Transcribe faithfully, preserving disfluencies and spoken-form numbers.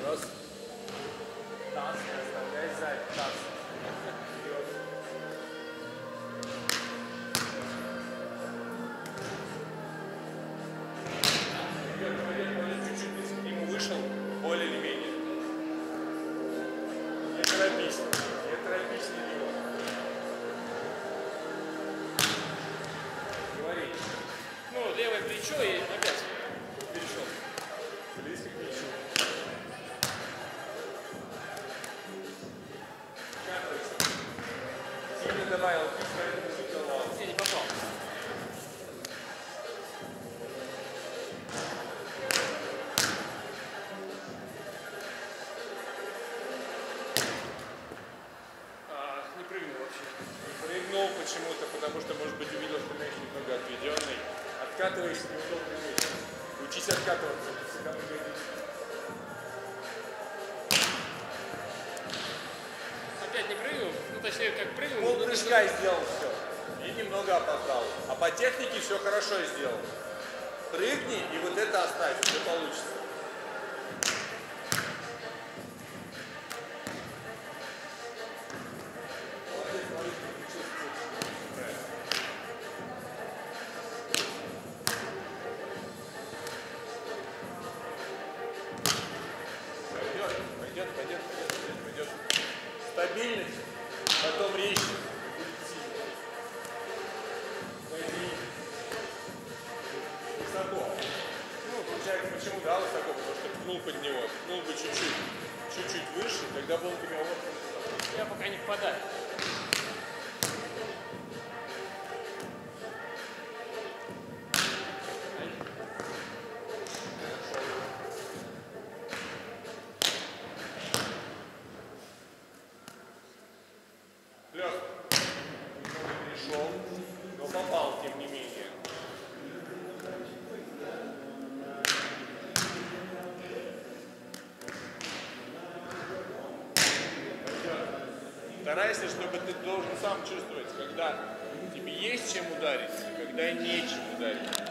Раз. Таз, оставляй сзади. Таз. Вперед. Вперед, пойдет, пойдет чуть-чуть, если к нему вышел, более или менее. Не торопись, не торопись на него. Говори. Ну, левое плечо и опять. Перешел. Близко к мячу. Сильно добавил, пить, поэтому сутовал. Я не попал. А, не прыгнул вообще. Прыгнул почему-то, потому что, может быть, увидел, что мяч немного отведенный. Откатываешься, неудобный мяч. Учись откатываться, всегда пригодится. Опять не прыгнул. Ну, точнее, как прыгнул. Пол но прыжка и сделал все. И немного опоздал. А по технике все хорошо сделал. Прыгни и вот это оставь, все получится. Пойдет, пойдет, пойдет, пойдет, пойдет. Стабильность, потом речь. Пойди. Высоко. Ну, получается, почему да, высоко? Потому что пнул под него. Пнул бы чуть-чуть. Чуть-чуть выше, тогда бы он тебя вот. Я пока не впадаю. Лёг. Немного перешел, но попал, тем не менее. Старайся, чтобы ты должен сам чувствовать, когда тебе есть чем ударить, а когда нечем ударить.